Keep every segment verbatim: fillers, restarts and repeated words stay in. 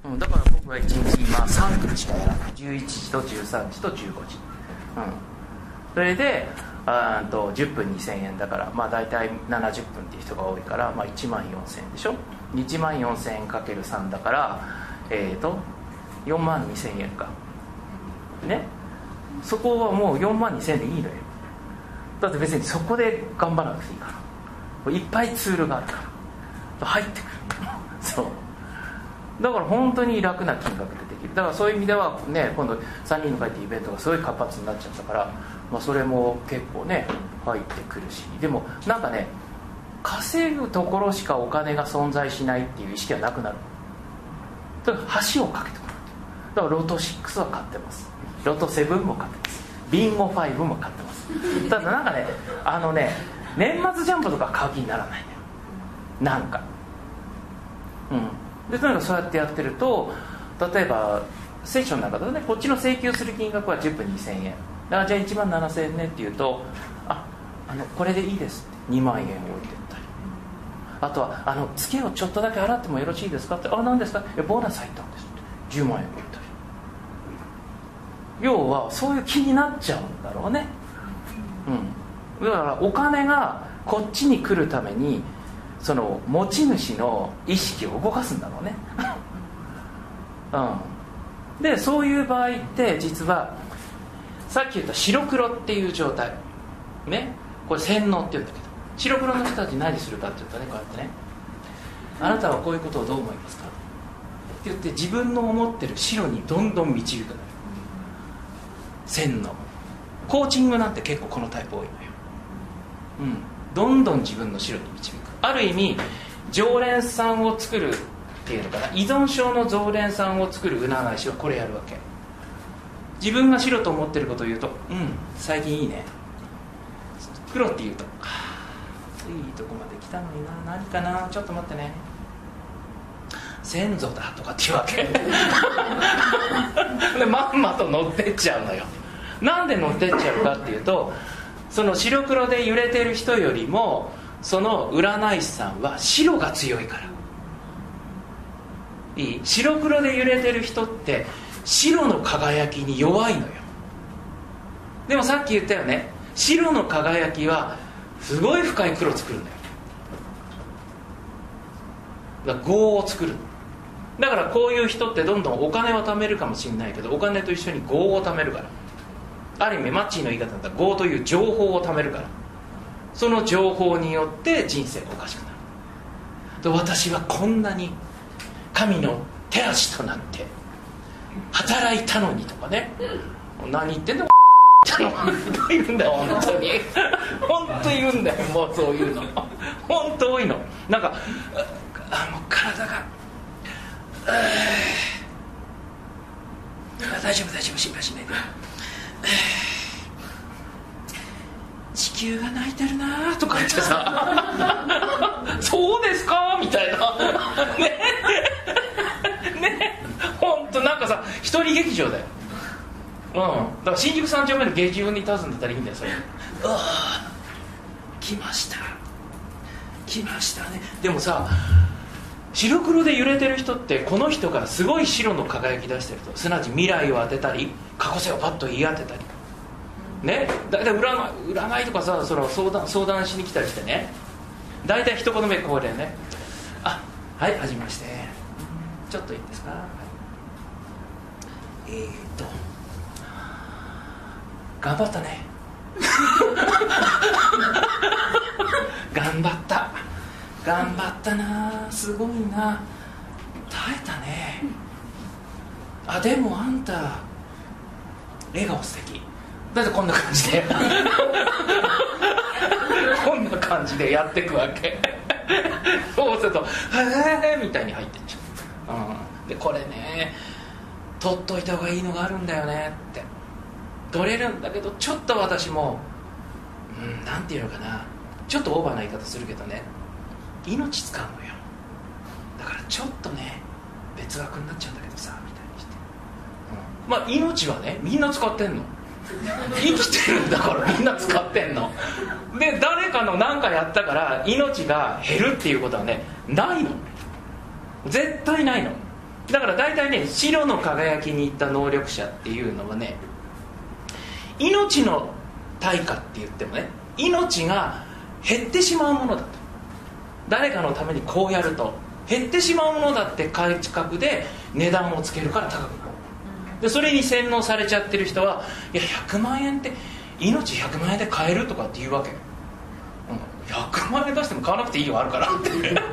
うん、だから僕はいちにち今さん組しかやらない。じゅういちじとじゅうさんじとじゅうごじ、うん、それであとじゅっぷんにせんえんだから、まあ、大体ななじゅっぷんっていう人が多いから、まあ、いちまんよんせんえんでしょ。いちまんよんせんえんかけるさんだから、えー、とよんまんにせんえんかね。そこはもうよんまんにせんえんでいいのよ。だって別にそこで頑張らなくていいから、いっぱいツールがあるから入ってくるそうだから本当に楽な金額でできる。だからそういう意味ではね、今度さんにんの会ってイベントがすごい活発になっちゃったから、まあ、それも結構ね入ってくるし、でもなんかね、稼ぐところしかお金が存在しないっていう意識はなくなる。だから橋を架けてくる。だからロトろくは買ってます、ロトななも買ってます、ビンゴごも買ってます。ただなんかね、あのね年末ジャンプとか買う気にならないんだよ、なんか。うんでとにかくそうやってやってると、例えばセッションなんかだとね、こっちの請求する金額はじゅっぷんにせんえんだから、じゃあいちまんななせんえんねって言うと、ああのこれでいいですってにまんえん置いてったり、あとはあの月をちょっとだけ払ってもよろしいですかって、あ何ですか、えボーナス入ったんですってじゅうまんえん置いたり、要はそういう気になっちゃうんだろうね。うん、だからお金がこっちに来るためにその持ち主の意識を動かすんだろうね、うん、でそういう場合って実はさっき言った白黒っていう状態ね、これ洗脳って言うんだけど、白黒の人たち何するかって言ったらね、こうやってね、あなたはこういうことをどう思いますかって言って自分の思ってる白にどんどん導くのよ、洗脳。コーチングなんて結構このタイプ多いのよ、うん、どんどん自分の白に導く。ある意味常連さんを作るっていうのかな、依存症の常連さんを作る占い師はこれやるわけ。自分が白と思ってることを言うと、うん最近いいね、黒って言うと、いいとこまで来たのにな、何かな、ちょっと待ってね、先祖だとかっていうわけでまんまと乗ってっちゃうのよ。なんで乗ってっちゃうかっていうと、その白黒で揺れてる人よりもその占い師さんは白が強いから。いい？白黒で揺れてる人って白の輝きに弱いのよ。でもさっき言ったよね、白の輝きはすごい深い黒作るんだよ。だから業を作る。だからこういう人ってどんどんお金を貯めるかもしれないけど、お金と一緒に業を貯めるから、ある意味マッチーの言い方だったら業という情報を貯めるから、その情報によって人生がおかしくなる。で私はこんなに神の手足となって働いたのにとかね、何言ってんだ本当言うんだよ、本当に本当言うんだよ、もうそういうの本当多いの。なんかあもう体が大丈夫大丈夫心配しないで、地球が泣いてるなとか言ってさそうですかみたいなねね、本当なんかさ一人劇場だよ。うん、だから新宿三丁目の劇場に立つんだったらいいんだよ、それ。ああ来ました来ましたね。でもさ白黒で揺れてる人ってこの人がすごい白の輝き出してると、すなわち未来を当てたり過去性をパッと言い当てたりね、だいたい占い、占いとかさ、その相談、相談しに来たりしてね、だいたい一言目こうだよね、あはいはじめまして、ちょっといいですか、えーっと頑張ったね頑張った頑張ったな、すごいな、耐えたね、あでもあんた笑顔素敵だって、こんな感じでこんな感じでやっていくわけそうすると「へえ」みたいに入ってっちゃう、うん、でこれね取っといた方がいいのがあるんだよねって、取れるんだけどちょっと私もうんなんていうのかな、ちょっとオーバーな言い方するけどね、命使うのよ。だからちょっとね別枠になっちゃうんだけどさみたいにして、うん、まあ命はねみんな使ってんの、生きてるんだからみんな使ってんので、誰かの何かやったから命が減るっていうことはねないの、絶対ないの。 だから大体ね、白の輝きに行った能力者っていうのはね、命の対価って言ってもね、命が減ってしまうものだと、誰かのためにこうやると減ってしまうものだって感覚で値段をつけるから高くなる。でそれに洗脳されちゃってる人は、いやひゃくまんえんって命ひゃくまんえんで買えるとかって言うわけ、うん、ひゃくまんえん出しても買わなくていいよあるからって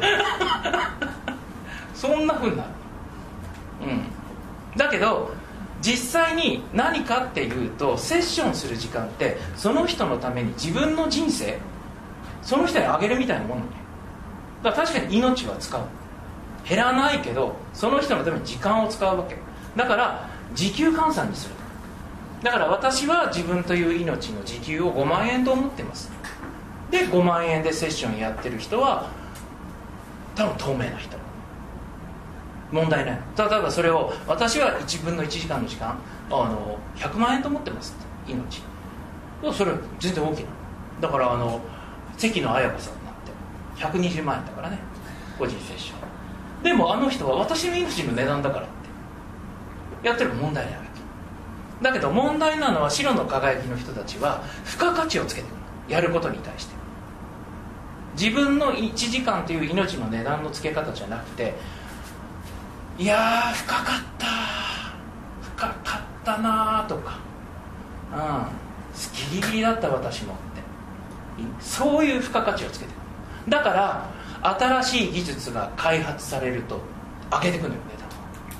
そんな風になる、うん、だけど実際に何かっていうと、セッションする時間ってその人のために自分の人生その人にあげるみたいなもんね。だから確かに命は使う、減らないけどその人のために時間を使うわけだから、時給換算にする。だから私は自分という命の時給をごまんえんと思ってます。でごまんえんでセッションやってる人は多分透明な人、問題ない。例えばそれを私はいちぶんのいちじかんの時間あのひゃくまんえんと思ってますって、命それは全然大きな。だからあの関野綾子さんになってひゃくにじゅうまんえんだからね、個人セッションでもあの人は私の命の値段だからってやってる問題ないわけだけど、問題なのは白の輝きの人たちは付加価値をつけてくる、やることに対して自分のいちじかんという命の値段の付け方じゃなくて、いやー深かった深かったなとか、うんギリギリだった私もって、そういう付加価値をつけてる。だから新しい技術が開発されると上げてくるのよ値段。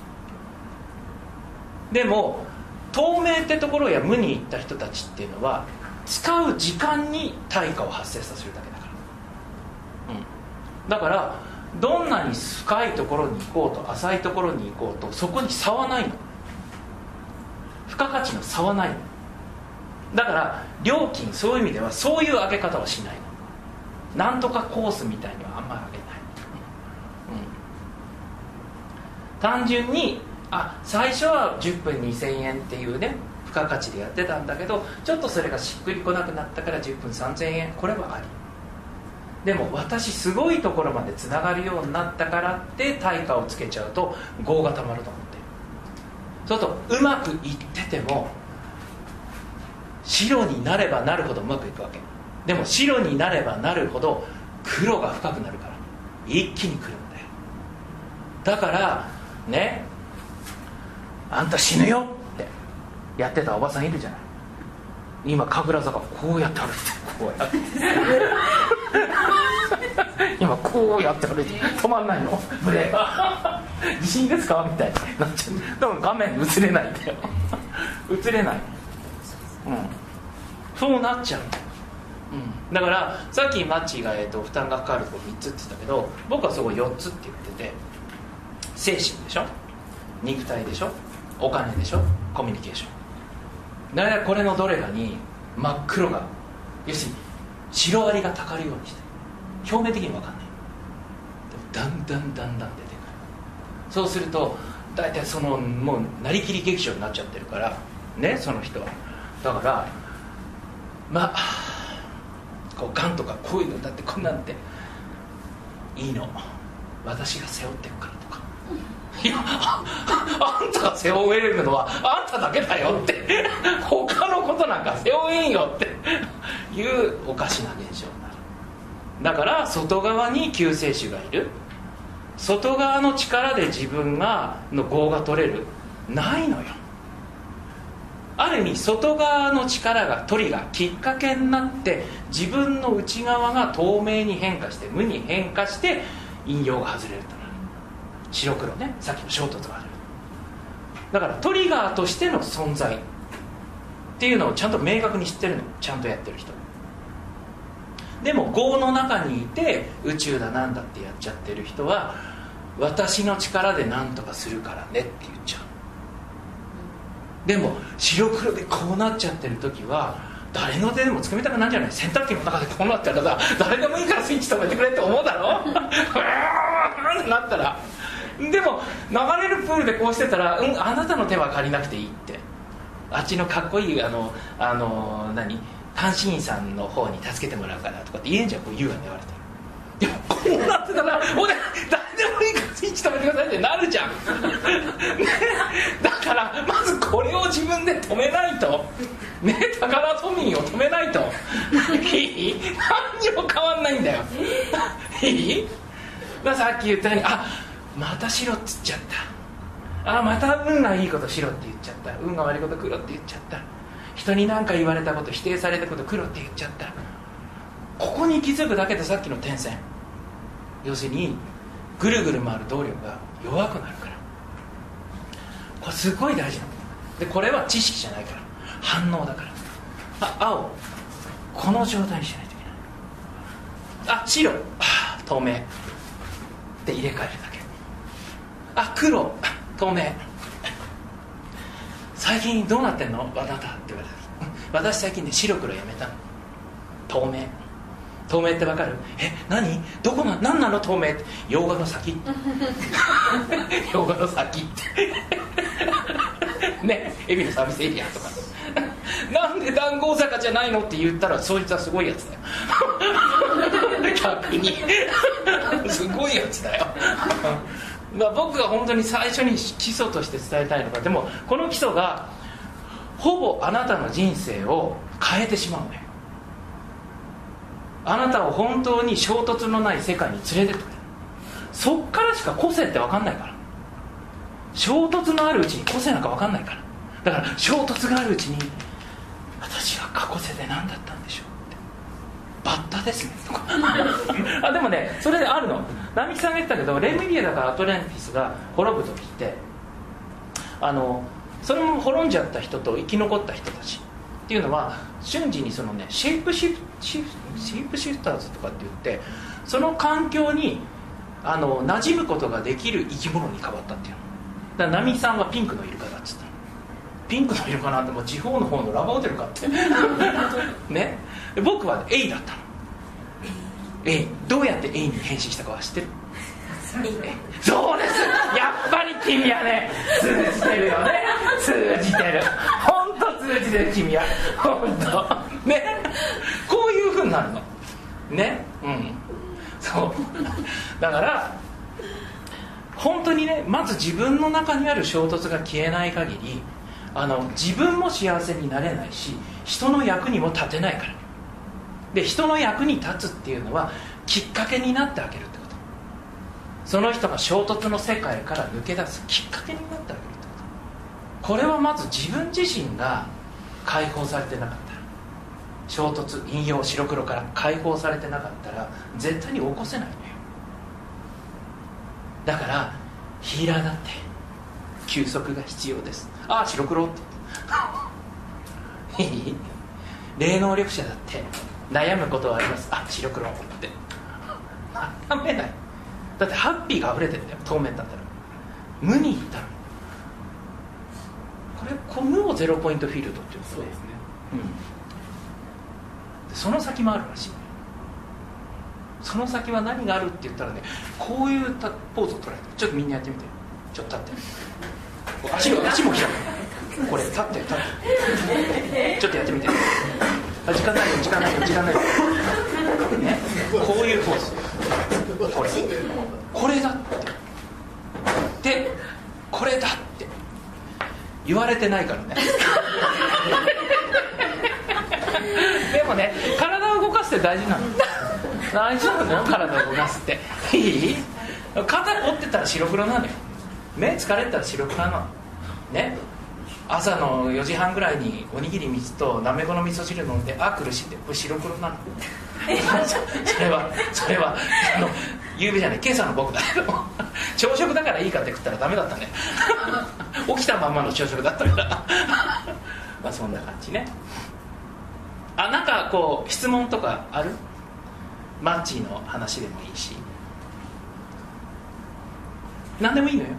でも透明ってところや無に行った人たちっていうのは使う時間に対価を発生させるだけだから、うん、だからどんなに深いところに行こうと浅いところに行こうとそこに差はないの、付加価値の差はないの。だから料金、そういう意味ではそういう上げ方はしないの。なんとかコースみたいにはあんまり上げない、うん、単純にあ最初はじゅっぷんにせんえんっていうね付加価値でやってたんだけど、ちょっとそれがしっくりこなくなったからじゅっぷんさんぜんえん、これはあり。でも私すごいところまでつながるようになったからって対価をつけちゃうと業がたまると思ってる。そうするとうまくいってても白になればなるほどうまくいくわけ。でも白になればなるほど黒が深くなるから一気に来るんだよ。だからね、あんた死ぬよってやってたおばさんいるじゃない。今神楽坂こうやって歩いてこうやって今こうやって歩いて止まんないのブレーが地震ですかみたいになっちゃう。でも画面映れないんだよ映れない、うん、そうなっちゃうんだよ、うん、だからさっきマッチが、えー、と負担がかかるところみっつって言ったけど、僕はそこよっつって言ってて、精神でしょ、肉体でしょ、お金でしょ、コミュニケーション。だからこれのどれかに真っ黒が、要するにシロアリがたかるようにして表面的に分かんない。だんだんだんだん出てくる。そうすると大体そのもうなりきり劇場になっちゃってるからね、その人は。だからまあこうガンとかこういうのだってこんなんていいの、私が背負ってるからとか、いや あ, あんたが背負えるのはあんただけだよって他のことなんか背負えんよっていうおかしな現象になる。だから外側に救世主がいる、外側の力で自分がの業が取れるないのよ。ある意味外側の力がトリガーきっかけになって自分の内側が透明に変化して無に変化して引用が外れるとなる。白黒ね、さっきの衝突がある。だからトリガーとしての存在っていうのをちゃんと明確に知ってるの、ちゃんとやってる人。でも業の中にいて宇宙だなんだってやっちゃってる人は私の力で何とかするからねって言っちゃう。でも白黒でこうなっちゃってる時は誰の手でもつかみたくなんじゃない。洗濯機の中でこうなったらさ、誰でもいいからスイッチ止めてくれって思うだろうーんってなったら。でも流れるプールでこうしてたら、うん、あなたの手は借りなくていいって、あっちのかっこいいあのあの何監視員さんの方に助けてもらうからとかって言えんじゃん、こう優雅に言われてる。でもこうなってたら俺誰でもいいからスイッち止めてくださいってなるじゃん、ね、だからまずこれを自分で止めないとね、タカラトミーを止めないといい？何にも変わんないんだよいい？まあ、さっき言ったように、あ、また白って言っちゃった、あ、また運がいいこと白って言っちゃった、運が悪いこと黒って言っちゃった、人に何か言われたこと、否定されたこと黒って言っちゃった。ここに気づくだけでさっきの点線、要するにぐるぐる回る動力が弱くなるから、これすごい大事なことで、これは知識じゃないから反応だから。あ、青、この状態にしないといけない。あ、白、あ、透明で入れ替えるだけ。あ、黒、あ、透明。最近どうなってんのあなたって言われた。私最近ね、白黒やめたの。透明。透明ってわかる？え、何？どこな、何なの透明って。洋画の先洋画の先ってね、海老のサービスエリアとかなんで談合坂じゃないのって言ったら、そいつはすごいやつだよ逆にすごいやつだよまあ僕が本当に最初に基礎として伝えたいのが、でもこの基礎がほぼあなたの人生を変えてしまうね。あなたを本当に衝突のない世界に連れてってくれる。そっからしか個性って分かんないから。衝突のあるうちに個性なんか分かんないから。だから衝突があるうちに、私は過去世で何だったんでしょうって、バッタですねとかあ、でもね、それであるの。並木さんが言ったけど、レムリエだからアトランティスが滅ぶ時って、あのそのまま滅んじゃった人と生き残った人たちっていうのは瞬時にそのね、シェイプシフシフシェイプシフターズとかって言って、その環境にあの馴染むことができる生き物に変わったっていうのだから。並木さんはピンクのイルカだっつったの。ピンクのイルカなんてもう地方の方のラブホテルかってね。僕はエイだったの。エイ、どうやってエイに変身したかは知ってる？そうです、やっぱり君はね、通じてるよね。通じてる、本当通じてる君は本当ね。こういう風になるのね。うん、そうだから本当にね、まず自分の中にある衝突が消えない限り、あの自分も幸せになれないし、人の役にも立てないから。で、人の役に立つっていうのはきっかけになってあげるってこと。その人が衝突の世界から抜け出すきっかけになってあげるってこと。これはまず自分自身が解放されてなかったら、衝突、引用白黒から解放されてなかったら絶対に起こせないのよ。だからヒーラーだって休息が必要です。ああ、白黒っていい？霊能力者だって悩むことはあります。あ、白黒って諦めない。だってハッピーが溢れてるんだよ、透明だったら。無にいったら、これこの無をゼロポイントフィールドっていうんですね。そうですね、うん、でその先もあるらしい。その先は何があるって言ったらね、こういうポーズを取られて、ちょっとみんなやってみて。ちょっと立って足を、足も開く。これ立って立ってちょっとやってみて。あ、時間ないよ時間ないよ時間ないよ、ね、こういうポーズ、これこれだってで、これだって言われてないからねでもね、体を動かすって大事なの。大事なのよ、体を動かすって。いい？肩折ってたら白黒なのよ。目疲れたら白黒なのね。朝のよじはんぐらいにおにぎりみつとなめこの味噌汁飲んで、あ、苦しいって、これ白黒なのそれはそれはあの夕べじゃない、今朝の僕だけど朝食だからいいかって食ったらダメだったね起きたまんまの朝食だったからまあそんな感じね。あ、なんかこう質問とかある？マッチーの話でもいいし、何でもいいのよ、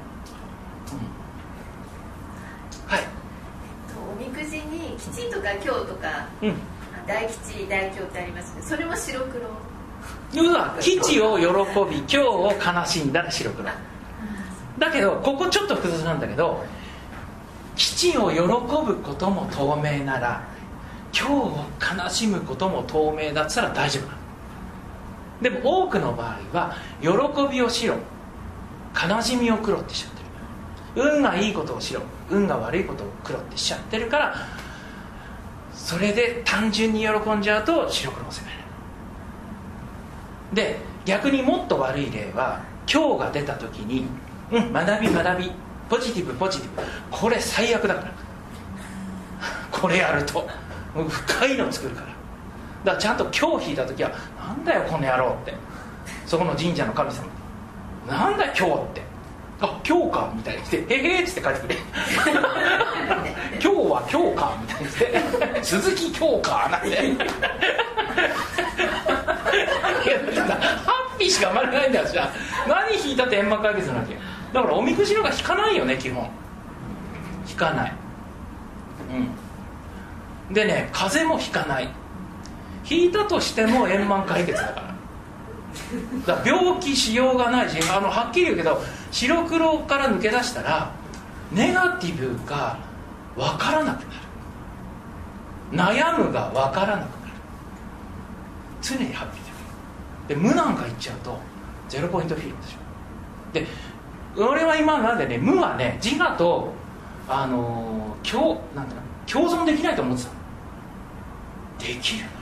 うん、はい。 おみくじに吉とか凶とか、うん、大吉大凶ってありますけど、それも白黒。 うわ、吉を喜び凶を悲しんだら白黒だけど、ここちょっと複雑なんだけど、吉を喜ぶことも透明なら凶を悲しむことも透明だったら大丈夫なの。でも多くの場合は喜びを白、 悲しみを黒ってしちゃってる。運がいいことを白、運が悪いことを黒ってしちゃってるから、それで単純に喜んじゃうと白黒を責める。で逆にもっと悪い例は、今日が出た時に、うん学び学び、ポジティブポジティブ、これ最悪だからこれやるともう深いの作るから。だからちゃんと今日引いた時は、なんだよこの野郎って、そこの神社の神様、なんだよ今日って、あ今日かみたいにして、へへーっつって帰ってくれ今日は今日かみたいにして鈴木今日かなんていやだからハッピーしか生まれないんだよ。じゃあ何引いたって円満解決なわけ。だからおみくじのが引かないよね、基本引かない。うんでね、風も引かない。引いたとしても円満解決だからだから病気しようがないし、あのはっきり言うけど、白黒から抜け出したらネガティブが分からなくなる、悩むが分からなくなる、常にハッピーで、無なんか言っちゃうとゼロポイントフィールドでしょ。で俺は今までね、無はね、自我とあのー、共, なんていうの共存できないと思ってたの。できるのよ。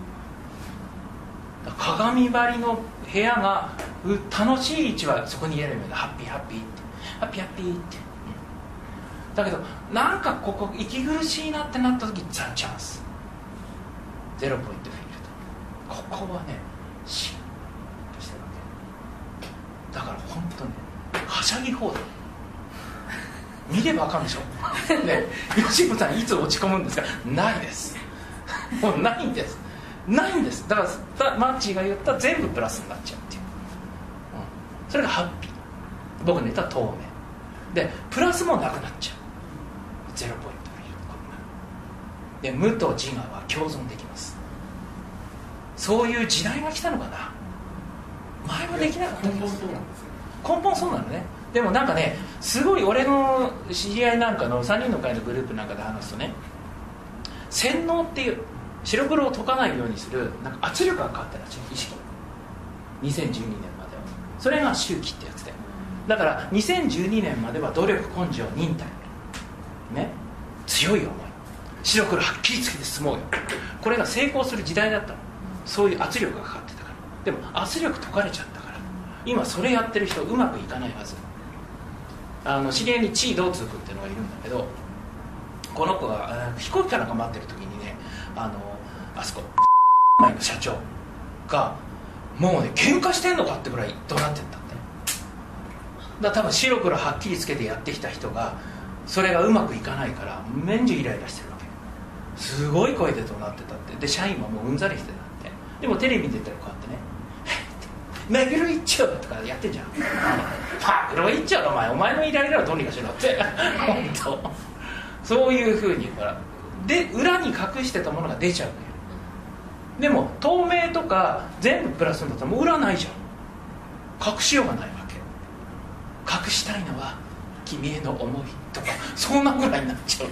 鏡張りの部屋が楽しい位置はそこに入れるんだ。ハッピーハッピーってハッピーハッピーって、うん、だけどなんかここ息苦しいなってなった時、ザ・チャンス、ゼロポイントフィールド、ここはねシッとしてるわけだから、本当にはしゃぎ放題、見れば分かるでしょね、吉本さんいつ落ち込むんですか。ないですもうないんですないんです。だからマッチーが言った全部プラスになっちゃうっていう、うん、それがハッピー。僕の言った透明で、プラスもなくなっちゃう、ゼロポイントフィールドで、無と自我は共存できます。そういう時代が来たのかな。前はできなかったけど、根本そうなのね。でもなんかね、すごい俺の知り合いなんかのさんにんの会のグループなんかで話すとね、洗脳っていう白黒を解かないようにするなんか圧力がかかったらしい、意識にせんじゅうにねんまでは。それが周期ってやつで、だからにせんじゅうにねんまでは努力根性忍耐ね、強い思い、白黒はっきりつけて進もうよ、これが成功する時代だったの。そういう圧力がかかってたから。でも圧力解かれちゃったから、今それやってる人うまくいかないはず。あの知り合いにチードーツー君っていうのがいるんだけど、この子が飛行機かなんか待ってる時にね、あのあそこ前の社長がもうね喧嘩してんのかってぐらい怒鳴ってったって。だから多分白黒はっきりつけてやってきた人がそれがうまくいかないから年中イライラしてるわけ。すごい声で怒鳴ってたって。で社員はもううんざりしてたって。でもテレビに出たらこうやってねマグロ一丁とかやってんじゃんマグロ一丁のお前お前のイライラをどうにかしろって本当そういうふうに言うから。で裏に隠してたものが出ちゃうのよ。でも透明とか全部プラスになったらもう裏ないじゃん。隠しようがないわけ。隠したいのは君への思いとかそんなぐらいになっちゃ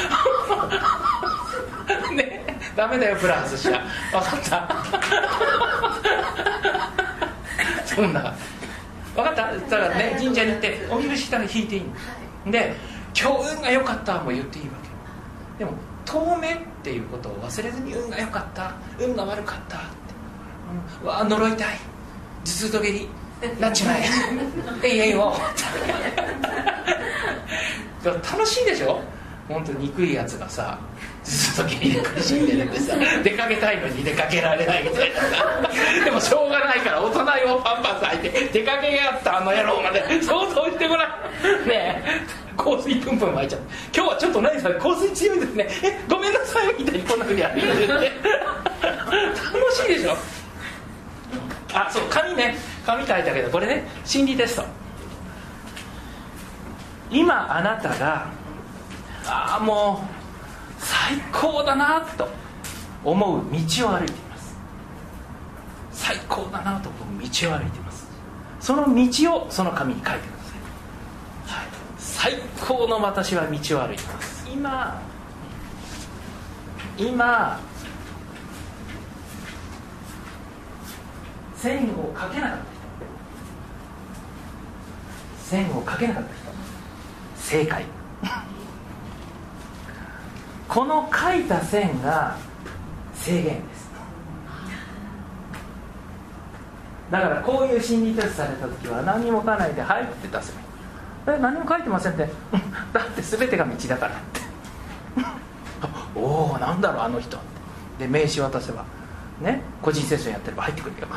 うねえダメだよプラスしちゃ分かったそんな分かった。だからね、神社に行っておみくじしたら引いていいので、今日運が良かったも言っていいわけ。でも透明っていうことを忘れずに、運が良かった運が悪かったって、うん、わあ呪いたい頭痛と下痢なっちまええいえいよ楽しいでしょ。本当に憎いやつがさ頭痛と下痢で苦しんでるってさ、出かけたいのに出かけられないみたいなさでもしょうがないから大人用パンパス履いて出かけやったあの野郎まで想像してごらんねえ。香水プンプン巻いちゃって、今日はちょっと何さ香水強いですね、えごめんなさいみたいにこんなふうにやるって楽しいでしょ。あそう紙ね、紙書いたけどこれね心理テスト。今あなたがああもう最高だなと思う道を歩いています。最高だなと思う道を歩いています。その道をその紙に書いてください。最高の私は道を歩いています。今今線を書けなかった人、 線を描けなかった人、正解。この描いた線が制限です。だからこういう心理テストされた時は何にも書かないで「はい」って出せばいい。え、何も書いてませんってだって全てが道だからっておお、なんだろうあの人で名刺渡せばね、個人セッションやってれば入ってくるよ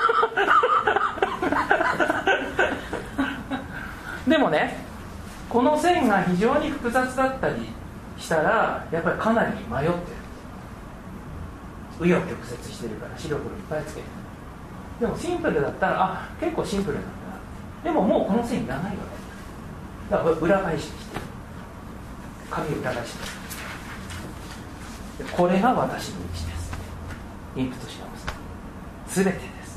でもね、この線が非常に複雑だったりしたらやっぱりかなり迷ってる。紆余曲折してるから白黒いっぱいつけて、でもシンプルだったらあ、結構シンプルなんだな。でももうこの線いらないわけだから裏返してきて紙を裏返してこれが私の道です。インプットします。全てです。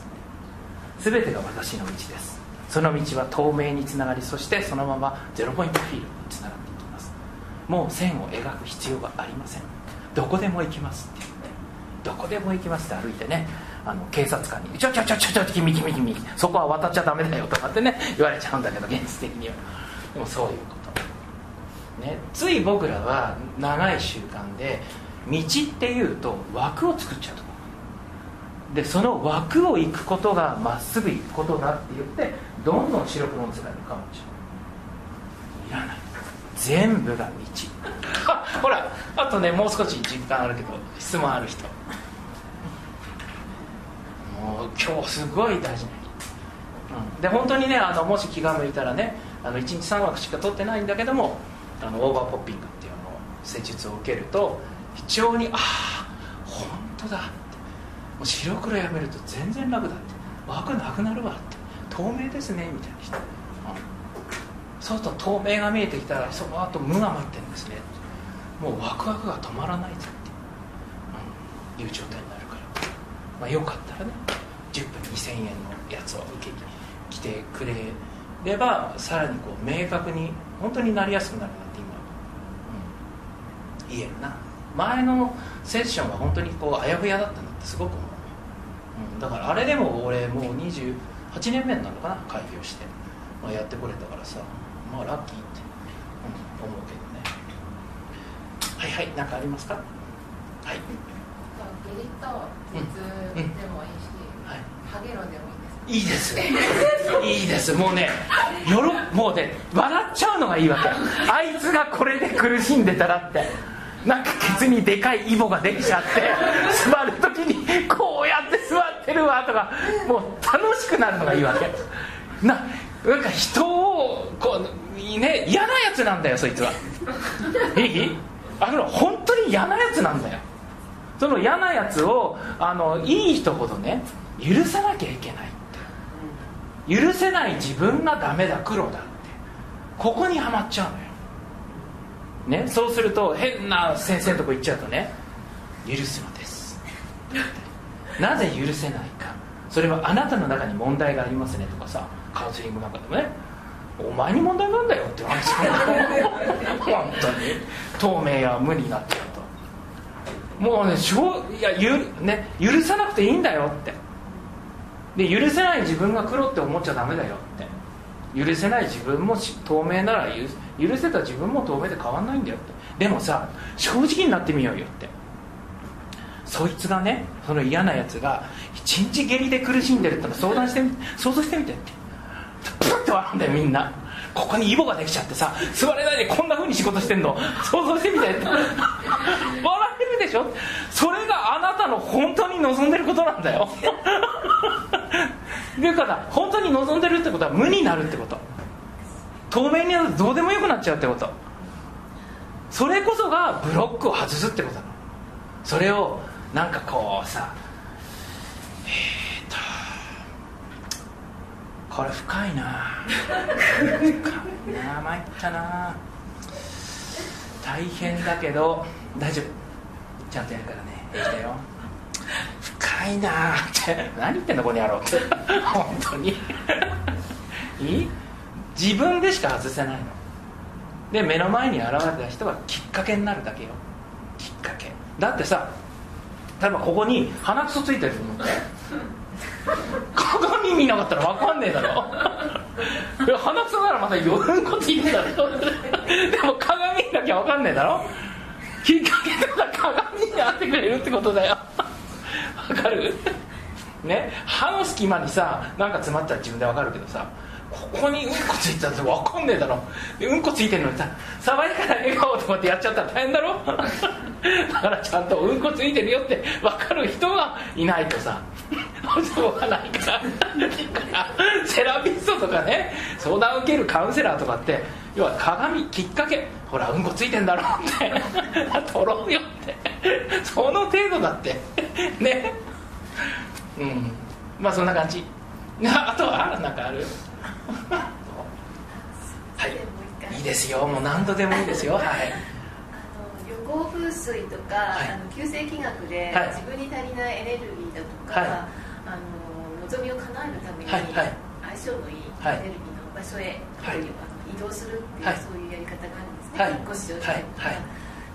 全てが私の道です。その道は透明につながり、そしてそのままゼロポイントフィールドにつながっていきます。もう線を描く必要がありません。どこでも行きますって言って、どこでも行きますって歩いてね、あの警察官にちょちょちょちょちょ君君君そこは渡っちゃダメだよとかってね言われちゃうんだけど、現実的にはでもそういうことね。つい僕らは長い習慣で道っていうと枠を作っちゃうとで、その枠を行くことがまっすぐ行くことだって言ってどんどん白黒の世界に変わっちゃう。いらない、全部が道あ、ほら、あとねもう少し時間あるけど質問ある人、もう今日すごい大事な日、うん、で本当にね、あのもし気が向いたらね、あのいちにちさんわくしか取ってないんだけども、あのオーバーポッピングっていうのを施術を受けると非常にああ本当だって、もう白黒やめると全然楽だって、枠なくなるわって、透明ですねみたいな人、うん、そうすると透明が見えてきたらその後無が待ってるんですね、もうワクワクが止まらないぞって、うん、いう状態になるから、まあ、よかったらねじゅっぷんにせんえんのやつを受けに来てくれればさらにこう明確に本当になりやすくなるなって今、うん、言えるな。前のセッションは本当にこうあやふやだったなってすごく思う、うん、だからあれでも俺もうにじゅうはちねんめなのかな、開業して、まあ、やってこれたからさ、まあラッキーって、うん、思うけどね。はいはい、何かありますか。はい、 下痢と頭痛でもいいし、 うん、はい、 ハゲロでもいいですか。 いいですいいです。もうね、よろもうね笑っちゃうのがいいわけ。あいつがこれで苦しんでたらって、なんかケツにでかいイボができちゃって座るときにこうやって座ってるわとか、もう楽しくなるのがいいわけな。なんか人をこうね、嫌なやつなんだよそいつは。いい？あの本当に嫌なやつなんだよ。その嫌なやつをあのいい人ほどね許さなきゃいけないって、許せない自分がダメだ黒だって、ここにはまっちゃうのよね。そうすると変な先生のとこ行っちゃうとね、許すのですなぜ許せないか、それはあなたの中に問題がありますねとかさ、カウンセリングなんかでもね、お前に問題なんだよって話本当に透明や無になっちゃうと、もうね、しょういやゆ、ね、許さなくていいんだよって、で許せない自分が黒って思っちゃダメだよって、許せない自分も透明なら許せた自分も透明で変わんないんだよって。でもさ、正直になってみようよって。そいつがね、その嫌なやつが一日下痢で苦しんでるっての相談してみて、想像してみてって、プッて笑うんだよみんな。ここにイボができちゃってさ、座れないでこんな風に仕事してんの想像してみてって笑えるでしょ。それがあなたの本当に望んでることなんだよだから本当に望んでるってことは無になるってこと、透明になるとどうでもよくなっちゃうってこと、それこそがブロックを外すってことなの。それをなんかこうさ、えーとこれ深いな深いな、参ったな、大変だけど大丈夫、ちゃんとやるからね、平気だよ。深いなって何言ってんだこの野郎って本当にいい？自分でしか外せないので、目の前に現れた人はきっかけになるだけよ。きっかけだってさ、例えばここに鼻くそついてると思って鏡見なかったら分かんねえだろいや鼻くそならまたようんこついてたろでも鏡見なきゃ分かんねえだろ。きっかけとか鏡に当てくれるってことだよ分かるね。歯の隙間にさなんか詰まったら自分で分かるけどさ、ここにうんこついてたって分かんねえだろ。うんこついてるのにさ爽やかな笑顔とかってやっちゃったら大変だろだからちゃんとうんこついてるよって分かる人がいないとさしょうがないからセラピストとかね相談を受けるカウンセラーとかって要は鏡きっかけ、ほらうんこついてんだろって取ろうよってその程度だってね。うんまあそんな感じ。あとは何かあるはい、いいですよ、もう何度でもいいですよ。はい、あの旅行風水とか、はい、あの九星気学で、はい、自分に足りないエネルギーだとか、はい、あの望みを叶えるために、はいはい、相性のいいエネルギーの場所へ、はい、移動するっていう、はい、そういうやり方があるんですね、はい、引っ越しをしたりとか、はいはい、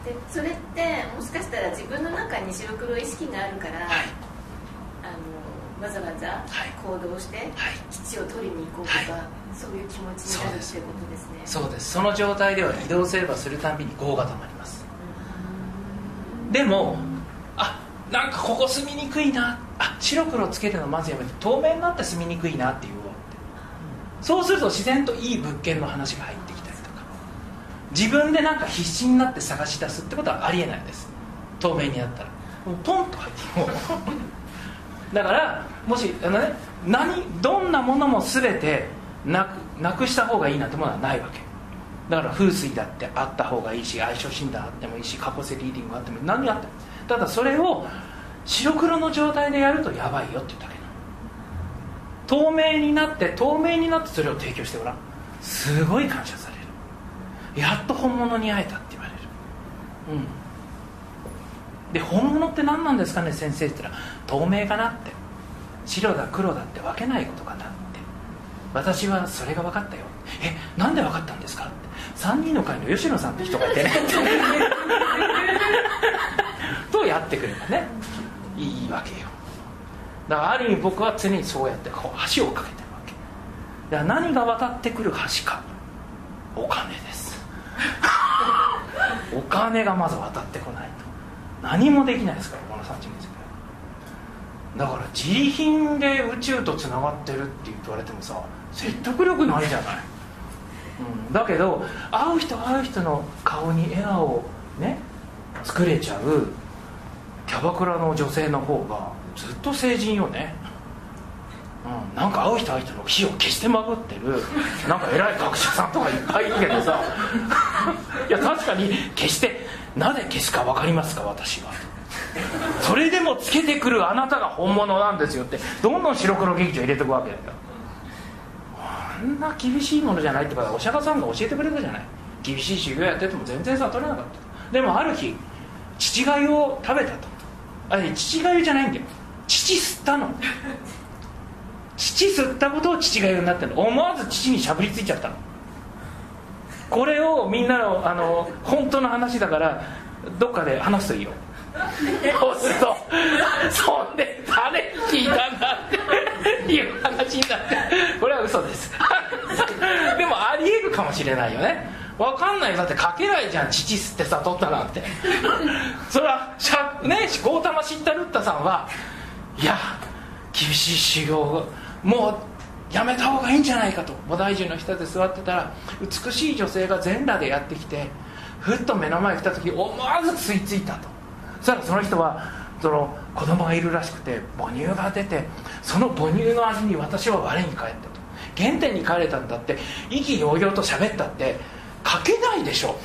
でそれってもしかしたら自分の中に白黒意識があるから、はい、あのわざわざ行動して、はい、基地を取りに行こうとか、はい、そういう気持ちになるっていうことですね。 そうです。その状態では移動すればするたびに業が溜まります。でもあなんかここ住みにくいな、あ白黒つけるのまずやめて透明になって住みにくいなって言おうって、そうすると自然といい物件の話が入ってきたりとか、自分でなんか必死になって探し出すってことはありえないです。透明になったらもうポンと入っていこうだからもしあの、ね、何どんなものも全てなく、なくした方がいいなんてものはないわけだから、風水だってあった方がいいし、相性診断あってもいいし、過去セリーディングあってもいい、何があってもただそれを白黒の状態でやるとやばいよって言ったけど、透明になって透明になってそれを提供してごらん、すごい感謝される。やっと本物に会えたって言われる。うんで本物って何なんですかね先生って言ったら、透明かなって、白だ黒だって分けないことかなって、私はそれが分かったよ。えなんで分かったんですかって、さんにんの会の吉野さんって人がいてねとやってくればねいいわけよ。だからある意味僕は常にそうやってこう橋を架けてるわけだから、何が渡ってくる橋か、お金ですお金がまず渡ってこないと何もできないですから、このさんじゅうに世界だから。自利品で宇宙とつながってるって言われてもさ説得力ないじゃない、うん、だけど会う人会う人の顔に笑顔をね作れちゃうキャバクラの女性の方がずっと成人よね、うん、なんか会う人会う人の火を消してまくってるなんか偉い学者さんとかいっぱいいるけどさいや確かに消して、なぜ消すか分かりますか私はそれでもつけてくるあなたが本物なんですよってどんどん白黒劇場入れていくわけだよ。あんな厳しいものじゃないってからお釈迦さんが教えてくれたじゃない。厳しい修行やってても全然悟れなかった。でもある日乳がゆを食べたと、あれ乳がゆじゃないんだよ、乳吸ったの乳吸ったことを乳がゆになってるの。思わず乳にしゃぶりついちゃったの。これをみんなの、あの本当の話だからどっかで話すといいよそうするとそんで誰聞いたんだっていう話になって、これは嘘ですでもありえるかもしれないよね。分かんないよ、だって書けないじゃん、乳吸って悟ったなんてそれはね、ゴータマ・シッタルッタさんはいや厳しい修行もうやめた方がいいんじゃないかと、菩提樹の下で座ってたら美しい女性が全裸でやってきて、ふっと目の前に来た時思わずついついたと。そしたらその人はその子供がいるらしくて母乳が出て、その母乳の味に私は我に返ったと、原点に帰れたんだって、意気揚々と喋ったって書けないでしょ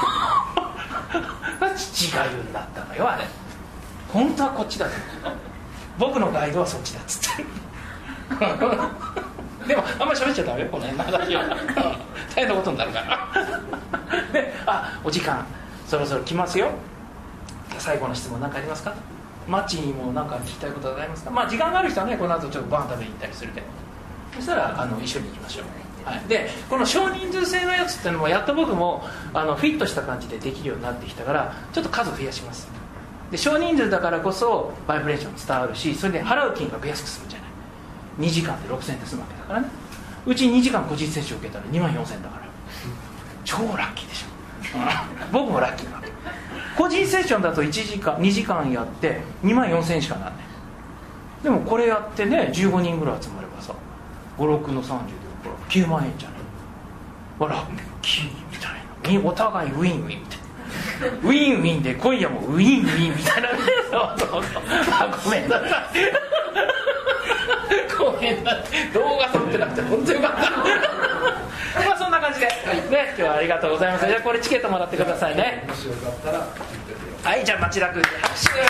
父が言うんだったのよあれ。本当はこっちだと、僕のガイドはそっちだっつってでもあんまり喋っちゃダメよこの辺の話は大変なことになるからで、あお時間そろそろ来ますよ。最後の質問何かありますか。マッチにも何か聞きたいことございますか。まあ時間がある人はねこの後ちょっとご飯食べに行ったりするけど、そしたらあの一緒に行きましょう、はい、でこの少人数制のやつっていうのもやっと僕もあのフィットした感じでできるようになってきたから、ちょっと数増やします。で少人数だからこそバイブレーション伝わるし、それで払う金額安くするんじゃない。 にじかんでろくせんえんで済むわけだからね。うちにじかん個人接種受けたらにまんよんせんえんだから超ラッキーでしょ僕もラッキーな。個人セッションだといちじかんにじかんやってにまんよんせんえんしかなんねん。でもこれやってねじゅうごにんぐらい集まればさご、ろくのさんじゅうできゅうまんえんじゃない。ほらラッキーみたいな、お互いウィンウィンみたいなウィンウィンで今夜もウィンウィンみたいなそうそうそうあごめんなさいごめんなさい、動画撮ってなくて本当よかったまあそんな感じで、はい、ね、今日はありがとうございます。じゃあこれチケットもらってくださいね。 もしよかったらはい、じゃあ町田君に拍手、はい、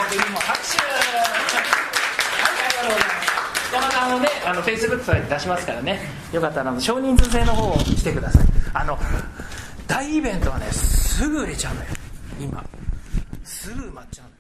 僕にも拍手、はい、ありがとうございます。またあのね、あのフェイスブックさえ出しますからね、よかったら少人数制の方を来てください。あの大イベントはねすぐ売れちゃうのよ今、すぐ埋まっちゃうの。